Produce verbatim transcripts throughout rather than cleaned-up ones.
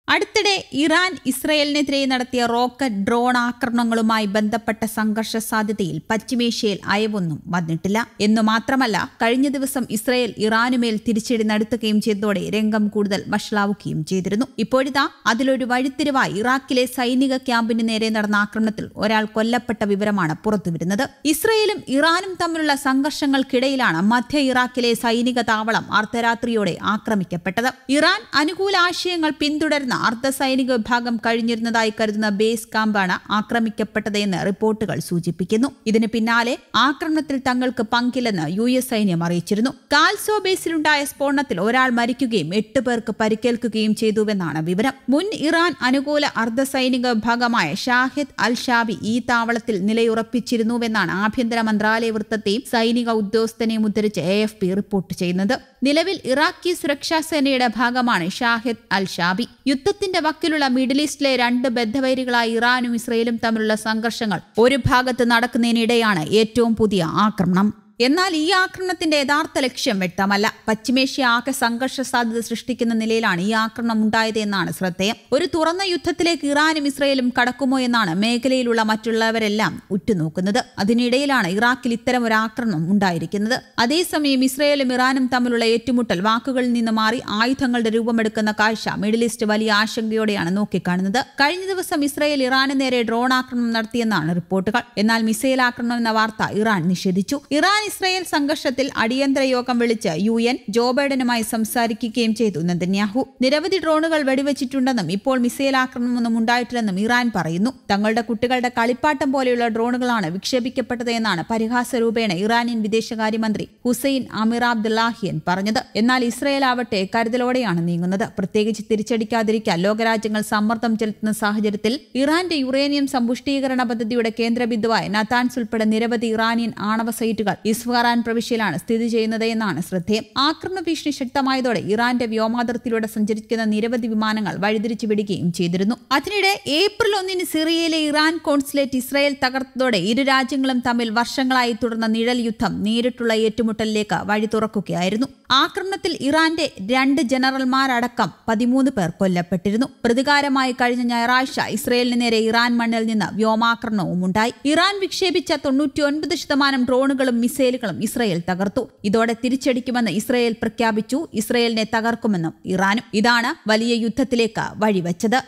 അടുത്തിടെ ഇറാൻ ഇസ്രയേലിനെതിരെ നടത്തിയ rocket drone ആക്രമണങ്ങളുമായി ബന്ധപ്പെട്ട സംഘർഷ സാധ്യതയിൽ പശ്ചിമേഷ്യയിൽ അയവൊന്നും വന്നിട്ടില്ല എന്നു മാത്രമല്ല, കഴിഞ്ഞ ദിവസം ഇസ്രയേൽ ഇറാനുമേൽ തിരിച്ചടി നടത്തുകയും ചെയ്തതോടെ രംഗം കൂടുതൽ വഷളാവുകയും ചെയ്തിരുന്നു. ഇപ്പോഴിതാ അതിലൊരു വഴിത്തിരിവായി ഇറാഖിലെ സൈനിക ക്യാമ്പിന് നേരെ നടന്ന ആക്രമണത്തിൽ ഒരാൾ കൊല്ലപ്പെട്ട വിവരമാണ് പുറത്തുവരുന്നത്. ഇസ്രയേലും ഇറാനും തമ്മിലുള്ള സംഘർഷങ്ങൾക്കിടയിലാണ് മധ്യ ഇറാഖിലെ സൈനിക താവളം അർദ്ധരാത്രിയോടെ ആക്രമിക്കപ്പെട്ടത്. ഇറാൻ അനുകൂല ആശയങ്ങൾ പിന്തുടരുന്ന അർദ്ധ സൈനിക വിഭാഗം കഴിഞ്ഞിരുന്നതായി കരുതുന്ന ബേസ് ക്യാമ്പാണ് ആക്രമിക്കപ്പെട്ടതെന്ന് റിപ്പോർട്ടുകൾ സൂചിപ്പിക്കുന്നു. ഇതിന് പിന്നാലെ ആക്രമണത്തിൽ തങ്ങൾക്ക് പങ്കില്ലെന്ന് യു എസ് സൈന്യം അറിയിച്ചിരുന്നു. കാൽസോ ബേസിലുണ്ടായ സ്ഫോടനത്തിൽ ഒരാൾ മരിക്കുകയും എട്ട് പേർക്ക് പരിക്കേൽക്കുകയും ചെയ്തുവെന്നാണ് വിവരം. മുൻ ഇറാൻ അനുകൂല അർദ്ധ സൈനിക വിഭാഗമായ ഷാഹിദ് അൽ ഷാബി ഈ താവളത്തിൽ നിലയുറപ്പിച്ചിരുന്നുവെന്നാണ് ആഭ്യന്തര മന്ത്രാലയ വൃത്തത്തെയും സൈനിക ഉദ്യോഗസ്ഥനെയും ഉദ്ധരിച്ച് എ എഫ് പി റിപ്പോർട്ട് ചെയ്യുന്നത്. നിലവിൽ ഇറാഖി സുരക്ഷാ സേനയുടെ ഭാഗമാണ് ഷാഹിദ് അൽ ഷാബി. യുദ്ധത്തിന്റെ വക്കിലുള്ള മിഡിൽ ഈസ്റ്റിലെ രണ്ട് ബദ്ധവൈരികളായ ഇറാനും ഇസ്രയേലും തമ്മിലുള്ള സംഘർഷങ്ങൾ ഒരു ഭാഗത്ത് നടക്കുന്നതിനിടെയാണ് ഏറ്റവും പുതിയ ആക്രമണം. എന്നാൽ ഈ ആക്രമണത്തിന്റെ യഥാർത്ഥ ലക്ഷ്യം വ്യക്തമല്ല. പശ്ചിമേഷ്യ ആകെ സംഘർഷ സാധ്യത സൃഷ്ടിക്കുന്ന നിലയിലാണ് ഈ ആക്രമണം ഉണ്ടായത് എന്നാണ് ശ്രദ്ധേയം. ഒരു തുറന്ന യുദ്ധത്തിലേക്ക് ഇറാനും ഇസ്രയേലും കടക്കുമോ എന്നാണ് മേഖലയിലുള്ള മറ്റുള്ളവരെല്ലാം ഉറ്റുനോക്കുന്നത്. അതിനിടയിലാണ് ഇറാഖിൽ ഇത്തരം ഒരു ആക്രമണം ഉണ്ടായിരിക്കുന്നത്. അതേസമയം ഇസ്രയേലും ഇറാനും തമ്മിലുള്ള ഏറ്റുമുട്ടൽ വാക്കുകളിൽ നിന്ന് മാറി ആയുധങ്ങളുടെ രൂപമെടുക്കുന്ന കാഴ്ച മിഡിൽ ഈസ്റ്റ് വലിയ ആശങ്കയോടെയാണ് നോക്കിക്കാണുന്നത്. കഴിഞ്ഞ ദിവസം ഇസ്രയേൽ ഇറാന് നേരെ ഡ്രോൺ ആക്രമണം നടത്തിയെന്നാണ് റിപ്പോർട്ടുകൾ. എന്നാൽ മിസൈൽ ആക്രമണം എന്ന വാർത്ത ഇറാൻ നിഷേധിച്ചു. ഇറാൻ ഇസ്രയേൽ സംഘർഷത്തിൽ അടിയന്തര യോഗം വിളിച്ച് യു എൻ ജോ ബൈഡനുമായി സംസാരിക്കുകയും ചെയ്തു നെതന്യാഹു. നിരവധി ഡ്രോണുകൾ വെടിവെച്ചിട്ടുണ്ടെന്നും ഇപ്പോൾ മിസൈൽ ആക്രമണമൊന്നും ഉണ്ടായിട്ടില്ലെന്നും ഇറാൻ പറയുന്നു. തങ്ങളുടെ കുട്ടികളുടെ കളിപ്പാട്ടം പോലെയുള്ള ഡ്രോണുകളാണ് വിക്ഷേപിക്കപ്പെട്ടത് എന്നാണ് പരിഹാസ രൂപേണ ഇറാനിയൻ വിദേശകാര്യമന്ത്രി ഹുസൈൻ അമീർ അബ്ദുല്ലാഹിയൻ പറഞ്ഞത്. എന്നാൽ ഇസ്രയേൽ ആവട്ടെ കരുതലോടെയാണ് നീങ്ങുന്നത്. പ്രത്യേകിച്ച് തിരിച്ചടിക്കാതിരിക്കാൻ ലോകരാജ്യങ്ങൾ സമ്മർദ്ദം ചെലുത്തുന്ന സാഹചര്യത്തിൽ ഇറാന്റെ യുറേനിയം സമ്പുഷ്ടീകരണ പദ്ധതിയുടെ കേന്ദ്രബിന്ദുവായ നതാൻസ് ഉൾപ്പെടെ നിരവധി ഇറാനിയൻ ആണവ സൈറ്റുകൾ ഇസ്ഫഹാൻ പ്രവിശ്യയിലാണ് സ്ഥിതി ചെയ്യുന്നത് എന്നാണ് ശ്രദ്ധേയം. ആക്രമണ ഭീഷണി ശക്തമായതോടെ ഇറാന്റെ വ്യോമാതിർത്തിയിലൂടെ സഞ്ചരിക്കുന്ന നിരവധി വിമാനങ്ങൾ വഴിതിരിച്ചു വിടുകയും ചെയ്തിരുന്നു. അതിനിടെ ഏപ്രിൽ ഒന്നിന് സിറിയയിലെ ഇറാൻ കോൺസുലേറ്റ് ഇസ്രയേൽ തകർത്തതോടെ ഇരു രാജ്യങ്ങളും തമ്മിൽ വർഷങ്ങളായി തുടർന്ന നിഴൽ യുദ്ധം നേരിട്ടുള്ള ഏറ്റുമുട്ടലിലേക്ക് വഴി തുറക്കുകയായിരുന്നു. ആക്രമണത്തിൽ ഇറാന്റെ രണ്ട് ജനറൽമാരടക്കം പതിമൂന്ന് പേർ കൊല്ലപ്പെട്ടിരുന്നു. പ്രതികാരമായി കഴിഞ്ഞ ഞായറാഴ്ച ഇസ്രയേലിന് നേരെ ഇറാൻ മണ്ണിൽ നിന്ന് വ്യോമാക്രമണവും ഉണ്ടായി. ഇറാൻ വിക്ഷേപിച്ച തൊണ്ണൂറ്റി ഒൻപത് ശതമാനം ഡ്രോണുകളും മിസൈലുകളും ഇസ്രയേൽ തകർത്തു. ഇതോടെ തിരിച്ചടിക്കുമെന്ന് ഇസ്രയേൽ പ്രഖ്യാപിച്ചു. ഇസ്രയേലിനെ തകർക്കുമെന്നും ഇറാനും. ഇതാണ് വലിയ യുദ്ധത്തിലേക്ക് വഴിവെച്ചത്.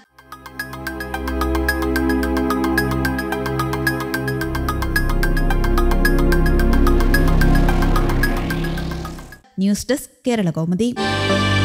News desk Kerala Kaumudi.